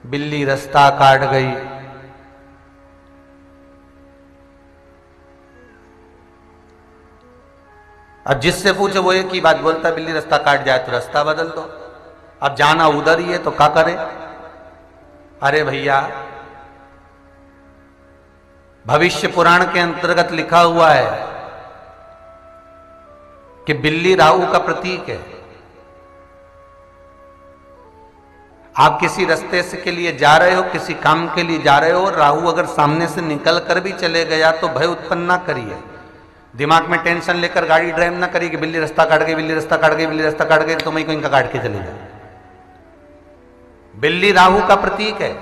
बिल्ली रास्ता काट गई। अब जिससे पूछे वो एक ही बात बोलता, बिल्ली रास्ता काट जाए तो रास्ता बदल दो। अब जाना उधर ही है तो क्या करे? अरे भैया, भविष्य पुराण के अंतर्गत लिखा हुआ है कि बिल्ली राहु का प्रतीक है। आप किसी रास्ते से के लिए जा रहे हो, किसी काम के लिए जा रहे हो, राहु अगर सामने से निकल कर भी चले गया तो भय उत्पन्न ना करिए। दिमाग में टेंशन लेकर गाड़ी ड्राइव ना करिए कि बिल्ली रास्ता काट गई, बिल्ली रास्ता काट गई, बिल्ली रास्ता काट गई तो मैं को इनका काट के चले जाए। बिल्ली राहु का प्रतीक है।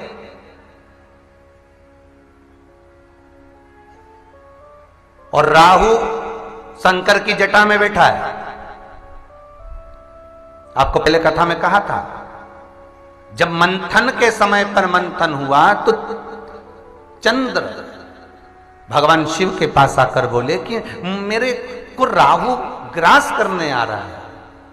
और राहु शंकर की जटा में बैठा है। आपको पहले कथा में कहा था, जब मंथन के समय पर मंथन हुआ तो चंद्र भगवान शिव के पास आकर बोले कि मेरे को राहु ग्रास करने आ रहा है,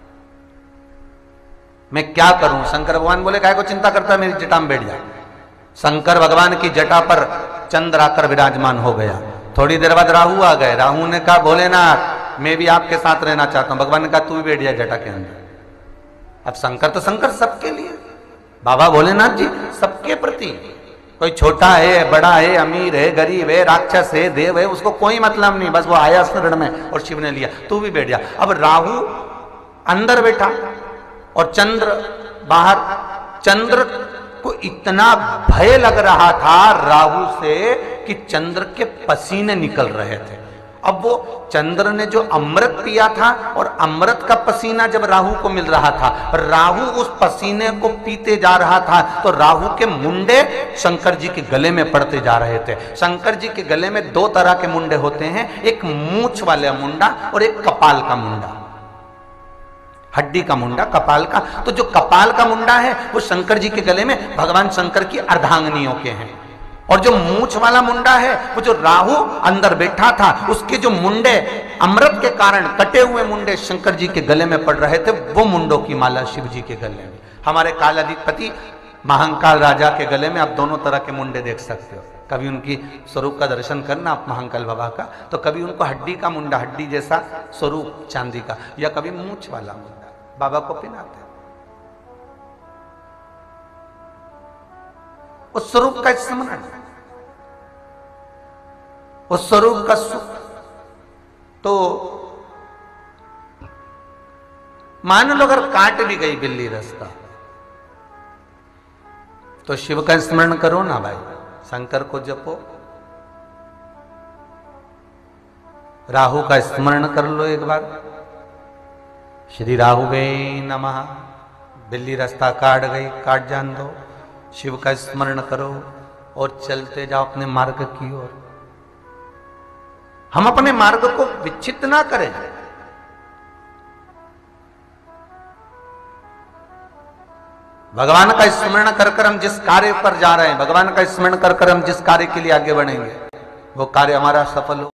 मैं क्या करूं? शंकर भगवान बोले काहे को चिंता करता है, मेरी जटा में बैठ जा। शंकर भगवान की जटा पर चंद्र आकर विराजमान हो गया। थोड़ी देर बाद राहु आ गए। राहु ने कहा भोलेनाथ मैं भी आपके साथ रहना चाहता हूं। भगवान ने कहा तू भी बैठ जा जटा के अंदर। अब शंकर तो शंकर सबके लिए, बाबा भोलेनाथ जी सबके प्रति, कोई छोटा है, बड़ा है, अमीर है, गरीब है, राक्षस है, देव है, उसको कोई मतलब नहीं, बस वो आया शरण में और शिव ने लिया, तू भी बैठ जा। अब राहु अंदर बैठा और चंद्र बाहर। चंद्र को इतना भय लग रहा था राहु से कि चंद्र के पसीने निकल रहे थे। अब वो चंद्र ने जो अमृत पिया था और अमृत का पसीना जब राहु को मिल रहा था, राहु उस पसीने को पीते जा रहा था तो राहु के मुंडे शंकर जी के गले में पड़ते जा रहे थे। शंकर जी के गले में दो तरह के मुंडे होते हैं, एक मूंछ वाला मुंडा और एक कपाल का मुंडा, हड्डी का मुंडा, कपाल का। तो जो कपाल का मुंडा है वो शंकर जी के गले में भगवान शंकर की अर्धांगिनियों के हैं, और जो मूंछ वाला मुंडा है वो जो राहु अंदर बैठा था उसके जो मुंडे अमृत के कारण कटे हुए मुंडे शंकर जी के गले में पड़ रहे थे, वो मुंडों की माला शिव जी के गले में। हमारे कालाधिपति महाकाल राजा के गले में आप दोनों तरह के मुंडे देख सकते हो। कभी उनकी स्वरूप का दर्शन करना आप महाकाल बाबा का, तो कभी उनको हड्डी का मुंडा, हड्डी जैसा स्वरूप चांदी का, या कभी मूंछ वाला मुंडा बाबा को पहनाते हैं। उस स्वरूप का स्मरण, उस स्वरूप का सुख। तो मान लो अगर काट भी गई बिल्ली रास्ता तो शिव का स्मरण करो ना भाई, शंकर को जपो, राहु का स्मरण कर लो एक बार, श्री राहु गई नमः। बिल्ली रास्ता काट गई, काट जान दो, शिव का स्मरण करो और चलते जाओ अपने मार्ग की ओर। हम अपने मार्ग को विच्छिन्न ना करें। भगवान का स्मरण कर कर हम जिस कार्य पर जा रहे हैं, भगवान का स्मरण कर कर हम जिस कार्य के लिए आगे बढ़ेंगे वो कार्य हमारा सफल हो।